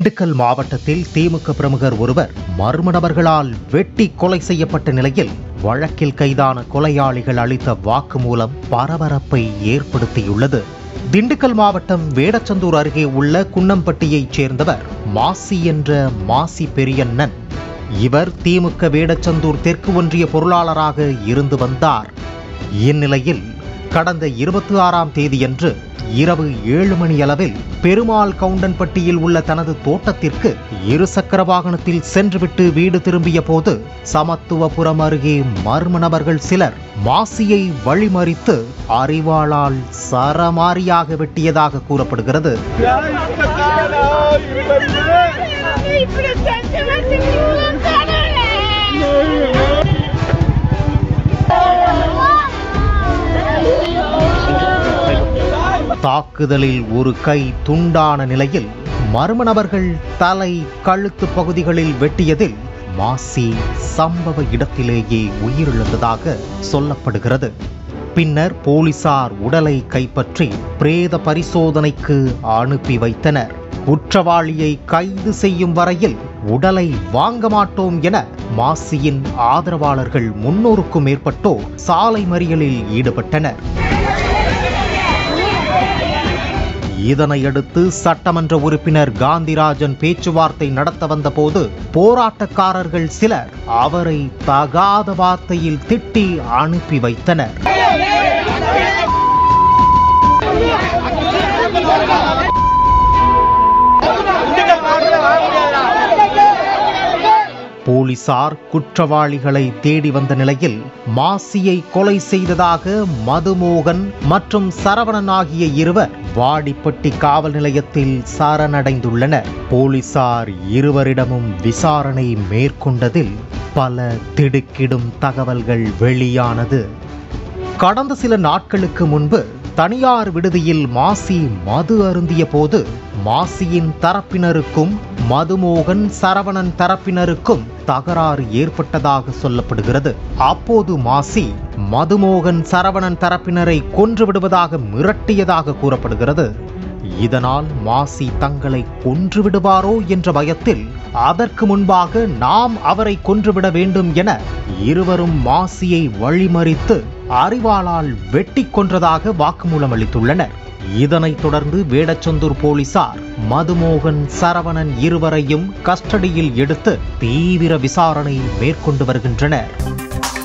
திண்டுக்கல் மாவட்டத்தில் திமுக பிரமுகர் ஒருவர் மர்ம நபர்களால் வெட்டி கொலை செய்யப்பட்ட நிலையில் வழக்கில் கைதான கொலையாளிகள் அளித்த வாக்குமூலம் பரபரப்பை ஏற்படுத்தியுள்ளது. திண்டுக்கல் மாவட்டம் வேடச்சந்தூர் அருகே உள்ள குன்னம்பட்டியைச் சேர்ந்தவர் மாசி என்ற மாசி பெரியண்ணன். இவர் திமுக வேடச்சந்தூர் தெற்கு ஒன்றிய பொருளாளராக இருந்து வந்தார். இந்நிலையில் கடந்த 26ஆம் தேதியன்று இரவு 7 மணி அளவில் பெருமாள் கவுண்டன்பட்டியில் உள்ள தனது தோட்டத்திற்கு இருசக்கர வாகனத்தில் சென்றுவிட்டு வீடு திரும்பிய போது சமத்துவபுரம் அருகே மர்ம நபர்கள் சிலர் மாசியை வழிமறித்து அரிவாளால் சரமாரியாக வெட்டியதாக கூறப்படுகிறது. தாக்குதலில் ஒரு கை துண்டான நிலையில் மர்ம நபர்கள் தலை கழுத்து பகுதிகளில் வெட்டியதில் மாசி சம்பவ இடத்திலேயே உயிரிழந்ததாக சொல்லப்படுகிறது. பின்னர் போலீசார் உடலை கைப்பற்றி பிரேத பரிசோதனைக்கு அனுப்பி வைத்தனர். குற்றவாளியை கைது செய்யும் வரையில் உடலை வாங்க மாட்டோம் என மாசியின் ஆதரவாளர்கள் 300க்கும் மேற்பட்டோர் சாலை மறியலில் ஈடுபட்டனர். இதனையடுத்து சட்டமன்ற உறுப்பினர் காந்திராஜன் பேச்சுவார்த்தை நடத்த வந்த போது போராட்டக்காரர்கள் சிலர் அவரை தகாத வார்த்தையில் திட்டி அனுப்பி வைத்தனர். போலீசார் குற்றவாளிகளை தேடி வந்த நிலையில் மாசியை கொலை செய்ததாக மதுமோகன் மற்றும் சரவணன் ஆகிய இருவர் வாடிப்பட்டி காவல் நிலையத்தில் சரணடைந்துள்ளனர். போலீசார் இருவரிடமும் விசாரணை மேற்கொண்டதில் பல திடுக்கிடும் தகவல்கள் வெளியானது. கடந்த சில நாட்களுக்கு முன்பு தனியார் விடுதியில் மாசி மது அருந்திய போது மாசியின் தரப்பினருக்கும் மதுமோகன் சரவணன் தரப்பினருக்கும் தகராறு ஏற்பட்டதாக சொல்லப்படுகிறது. அப்போது மாசி மதுமோகன் சரவணன் தரப்பினரை கொன்று விடுவதாக மிரட்டியதாக கூறப்படுகிறது. இதனால் மாசி தங்களை கொன்று விடுவாரோ என்ற பயத்தில் அதற்கு முன்பாக நாம் அவரை கொன்றுவிட வேண்டும் என இருவரும் மாசியை வழிமறித்து அரிவாளால் வெட்டி கொன்றதாக வாக்குமூலம் அளித்துள்ளனர். இதனைத் தொடர்ந்து வேடச்சந்தூர் போலீசார் மதுமோகன் சரவணன் இருவரையும் கஸ்டடியில் எடுத்து தீவிர விசாரணை மேற்கொண்டு வருகின்றனர்.